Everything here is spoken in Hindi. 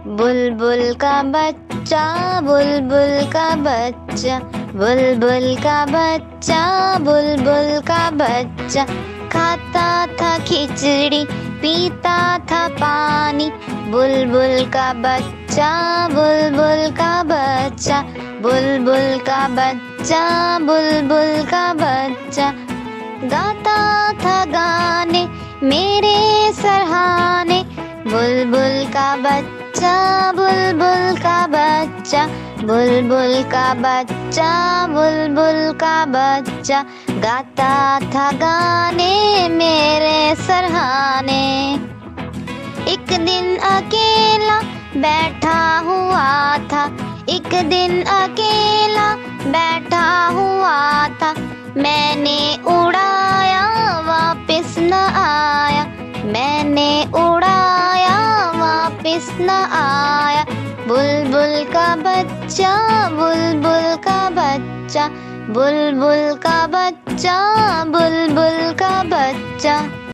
बुलबुल का बच्चा, बुलबुल का बच्चा, बुलबुल का बच्चा, बुलबुल का बच्चा। खाता था खिचड़ी, पीता था पानी। बुलबुल का बच्चा, बुलबुल का बच्चा, बुलबुल का बच्चा, बुलबुल का बच्चा। गाता था गाने मेरे सरहाने। बुलबुल का बच्चा, बुलबुल का बच्चा, बुलबुल का बच्चा, बुलबुल का बच्चा। गाता था गाने मेरे सरहाने। एक दिन अकेला बैठा हुआ था, एक दिन अकेला बैठा हुआ था। मैंने उड़ाया वापस न आया, मैंने उड़ाया वापस न आया। बुलबुल का बच्चा, बुलबुल का बच्चा, बुलबुल का बच्चा, बुलबुल